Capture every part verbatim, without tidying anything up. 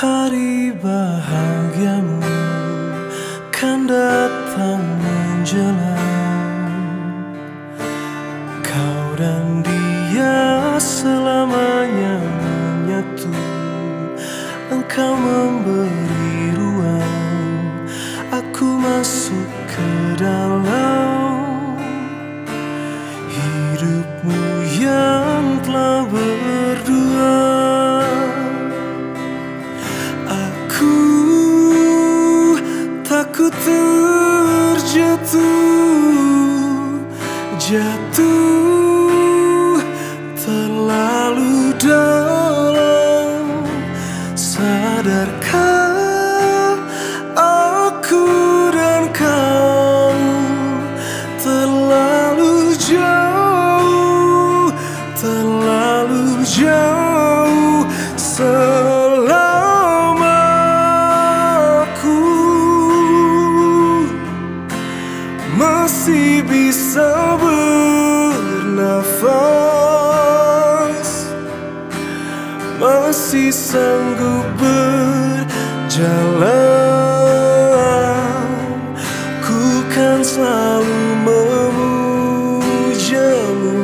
Hari bahagiamu kan datang menjelang. Kau dan dia selamanya menyatu. Engkau memberi ruang, aku masuk ke dalam hidupmu yang telah berdua. Aku takut terjatuh, jatuh terlalu dalam. Sadarkah aku dan kau terlalu jauh, terlalu jauh. Selama aku masih bisa bernafas, masih sanggup berjalan, ku kan selalu memujamu.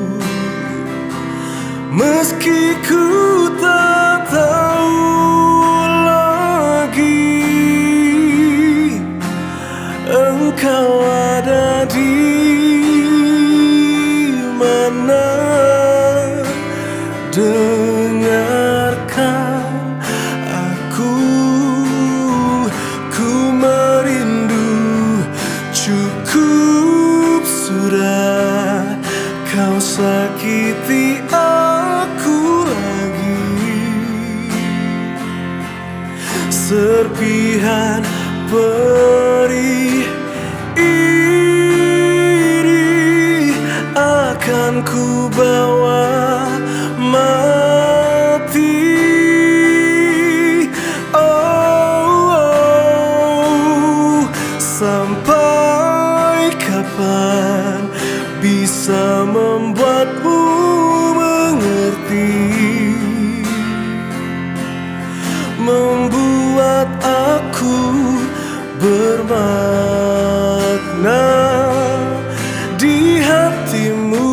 Meski ku tak tahu lagi engkau ada di mana, dengarkan aku, ku merindu. Cukup sudah kau sakiti aku lagi. Serpihan perih ini akan ku bawa mati. Oh, oh, sampai kapan bisa membuatmu mengerti, membuat aku bermakna di hatimu.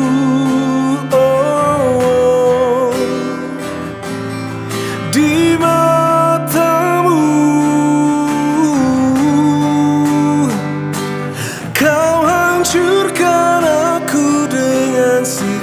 Oh, di matamu kau hancurkan aku dengan si